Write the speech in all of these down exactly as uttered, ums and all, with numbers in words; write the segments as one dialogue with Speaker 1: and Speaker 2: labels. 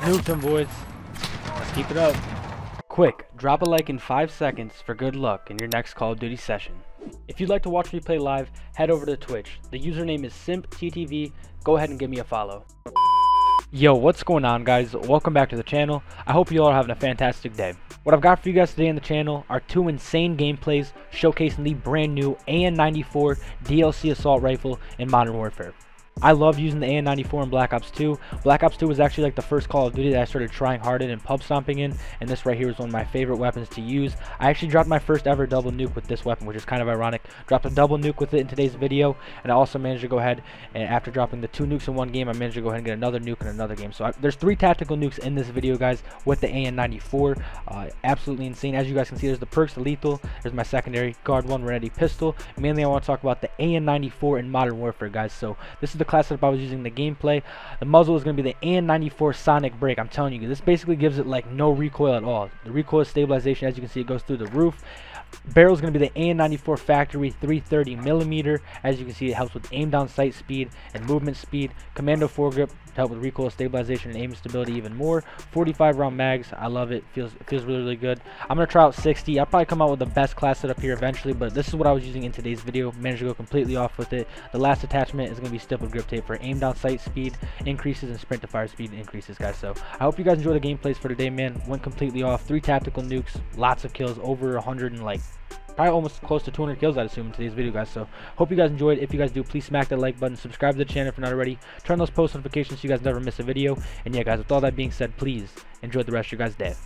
Speaker 1: Nuke them, boys. Let's keep it up. Quick, drop a like in five seconds for good luck in your next Call of Duty session. If you'd like to watch me play live, head over to Twitch. The username is Simp T T V. Go ahead and give me a follow. Yo, what's going on, guys? Welcome back to the channel. I hope you all are having a fantastic day. What I've got for you guys today on the channel are two insane gameplays showcasing the brand new A N ninety-four D L C assault rifle in Modern Warfare. I love using the A N ninety-four in Black Ops two. Black Ops two was actually like the first Call of Duty that I started trying hard in and pub stomping in, and this right here is one of my favorite weapons to use. I actually dropped my first ever double nuke with this weapon, which is kind of ironic. Dropped a double nuke with it in today's video, and I also managed to go ahead and after dropping the two nukes in one game, I managed to go ahead and get another nuke in another game. So I, there's three tactical nukes in this video, guys, with the A N ninety-four. Uh, absolutely insane. As you guys can see, there's the perks, the lethal. There's my secondary guard one ready pistol. Mainly, I want to talk about the A N ninety-four in Modern Warfare, guys. So this is the class setup I was using. The gameplay. The muzzle is going to be the A N ninety-four Sonic Break. I'm telling you, this basically gives it like no recoil at all. The recoil stabilization, as you can see, it goes through the roof. Barrel is going to be the A N ninety-four Factory three thirty millimeter. As you can see, it helps with aim down sight speed and movement speed. Commando foregrip to help with recoil stabilization and aim stability even more. forty-five round mags. I love it. Feels it feels really really good. I'm gonna try out sixty. I'll probably come out with the best class setup here eventually, but this is what I was using in today's video. Managed to go completely off with it. The last attachment is gonna be stippled grip tape for aim down sight speed increases and sprint to fire speed increases, guys. So I hope you guys enjoy the gameplays for today, man. Went completely off. Three tactical nukes, lots of kills, over one hundred and like probably almost close to two hundred kills, I'd assume, in today's video, guys. So hope you guys enjoyed. If you guys do, please smack that like button, subscribe to the channel if you're not already, turn those post notifications so you guys never miss a video. And yeah, guys, with all that being said, please enjoy the rest of your guys' day.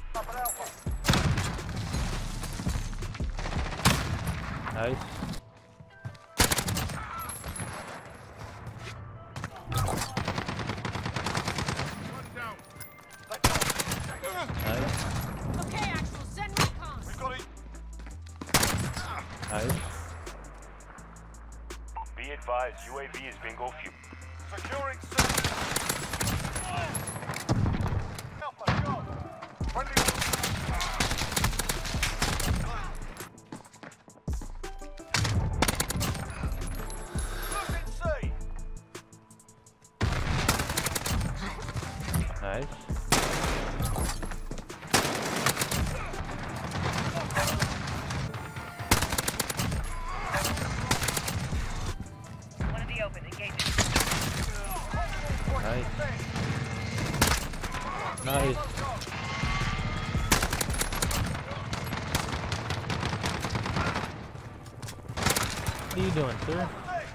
Speaker 1: Nice. Nice.
Speaker 2: Be advised, U A V is bingo fuel. Securing Alpha, go. Friendly.
Speaker 1: Nice. Nice. Nice. What are you doing, sir?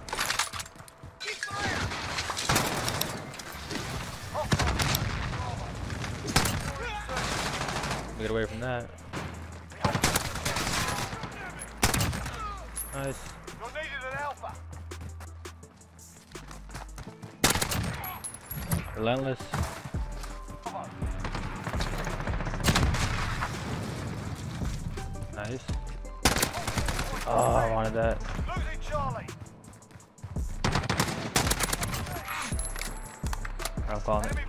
Speaker 1: Get away from that. Nice. Relentless. Nice. Oh, I wanted that. I'm calling it.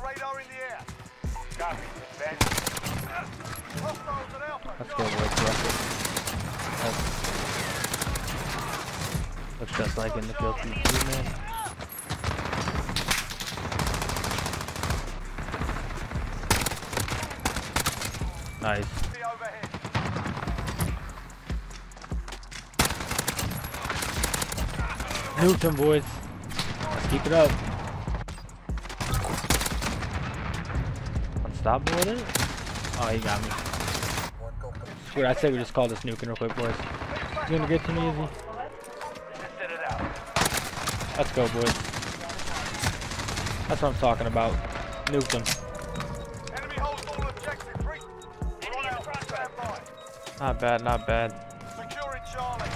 Speaker 1: Let's go, boys. Looks just like in the kill P two, man. Nice. Nuke them, boys. Let's keep it up. Unstoppable with it? Oh, he got me. Swear, I say we just call this nuking real quick, boys. You gonna get to me easy? Let's go, boys. That's what I'm talking about. Nuke them. Not bad, not bad.
Speaker 2: Securing Charlie.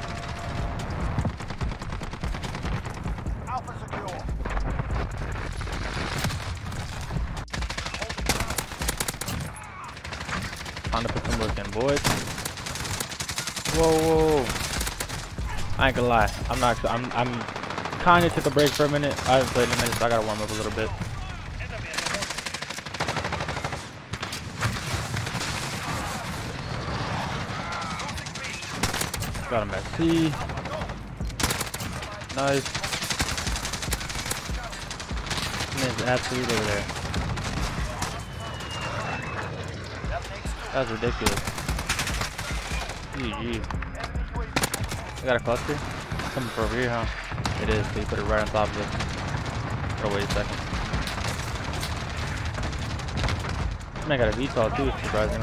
Speaker 2: Alpha secure.
Speaker 1: Time to put some work in, boys. Whoa, whoa, whoa. I ain't gonna lie. I'm not. I'm. I'm kind of took a break for a minute. I haven't played in a minute, so I gotta warm up a little bit. Got him at C. Nice. Man's absolutely over there. That's ridiculous. G G. I got a cluster. It's coming from over here, huh? It is, so you put it right on top of it. Oh, wait a second. I got a V TOL too, surprisingly.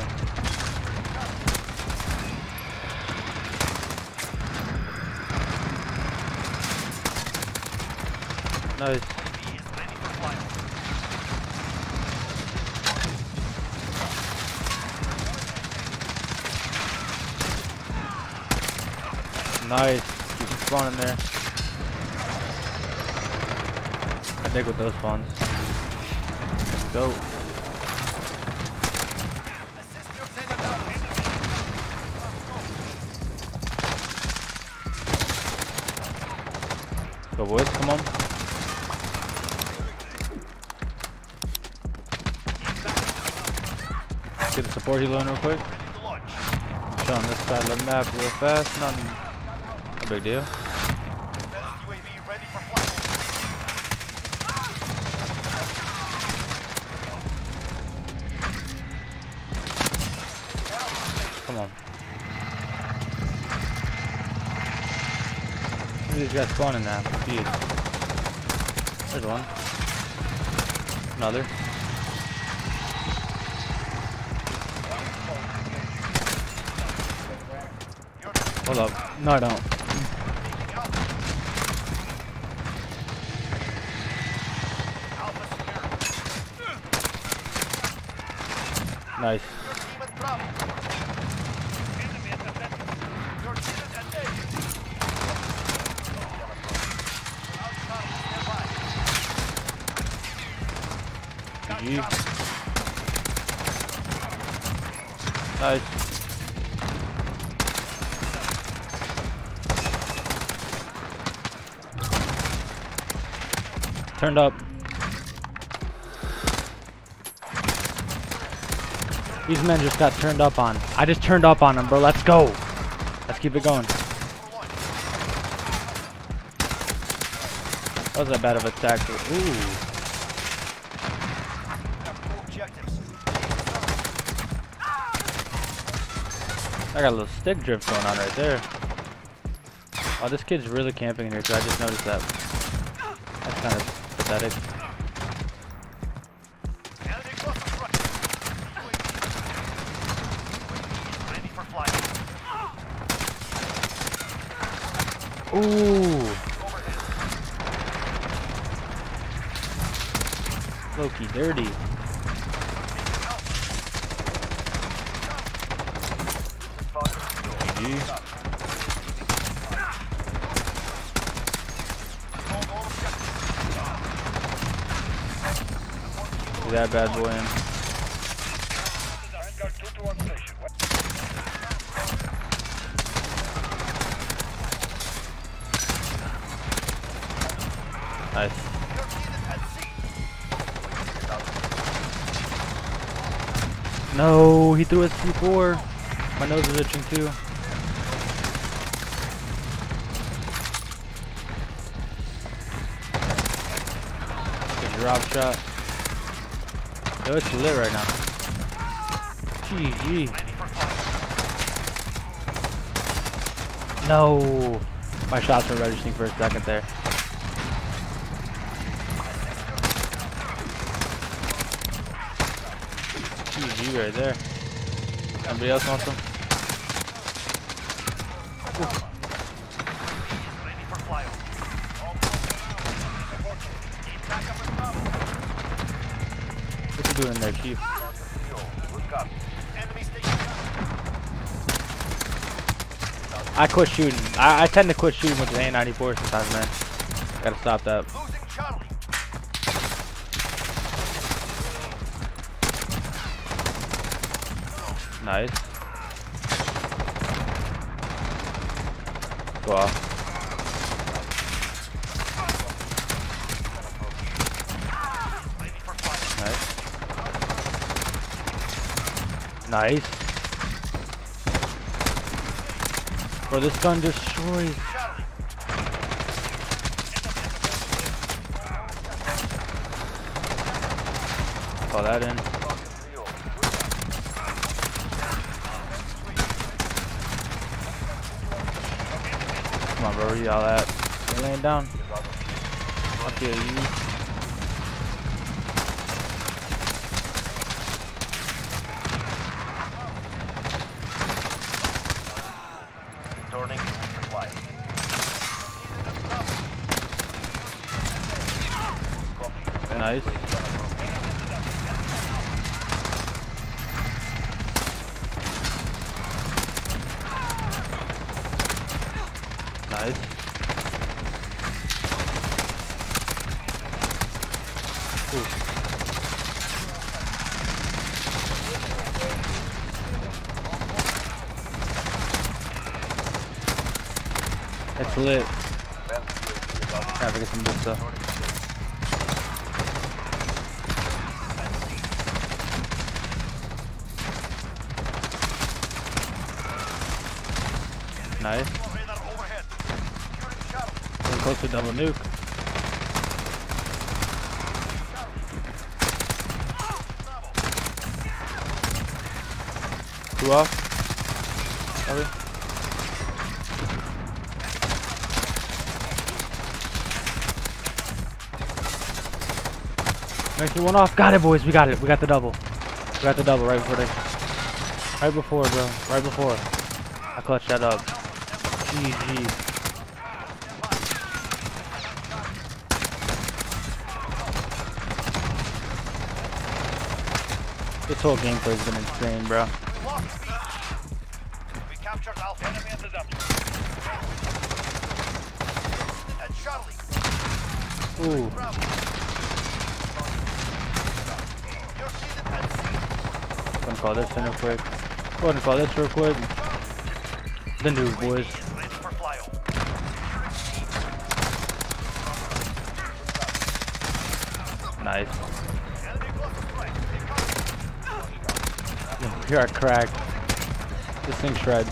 Speaker 1: Nice. Nice. Keep spawning there. I dig with those spawns. Let's go. Go boys, come on. Get the support healer in real quick. Show on this side of the map real fast. Nothing. No big deal. Come on. Look at these guys spawning now. Jeez. There's one. Another. Hold up. No, I don't. Nice. G G. Nice. Turned up. These men just got turned up on. I just turned up on them, bro. Let's go. Let's keep it going. That wasn't that bad of a attack. Ooh. I got a little stick drift going on right there. Oh, this kid's really camping in here too. I just noticed that. That's kind of pathetic. Ooh. Low-key dirty. G G. That bad boy in. Nice. No, he threw a C four. My nose is itching too. Good drop shot. Yo, it's lit right now. G G. No. My shots were registering for a second there. G G right there. Anybody else want some? Ooh. What you doing there, Chief? I quit shooting. I, I tend to quit shooting with the A N ninety-four sometimes, man. Gotta stop that. Nice. Go off. Nice. Nice. Bro, this gun destroys. Call that in. on, bro. Where you all at? You're laying down. I feel you.
Speaker 2: Turning supply.
Speaker 1: Nice. Nice. Ooh. It's lit. Gotta get some good stuff. Nice. Getting close to double nuke. Two off. Sorry. Next one off. Got it, boys. We got it. We got the double. We got the double right before they. Right before, bro. Right before. I clutched that up. G G. This whole gameplay's been insane, bro.
Speaker 2: We captured Alpha. Enemy at the dump. And Charlie.
Speaker 1: Ooh. Go and call this in real quic. Go ahead and call this real quick. The new boys. Nice. We are cracked. This thing shreds.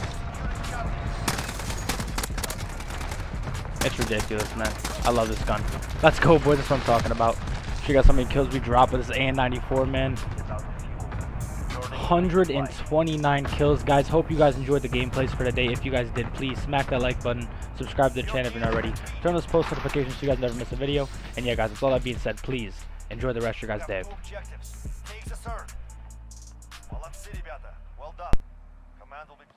Speaker 1: It's ridiculous, man. I love this gun. Let's go, boys. That's what I'm talking about. She got so many kills we dropped with this A N ninety-four, man. one hundred twenty-nine kills, guys. Hope you guys enjoyed the gameplays for today. If you guys did, please smack that like button, subscribe to the channel if you're not already, turn on those post notifications so you guys never miss a video. And yeah, guys, with all that being said, please enjoy the rest of your guys' day. Well done. Command will be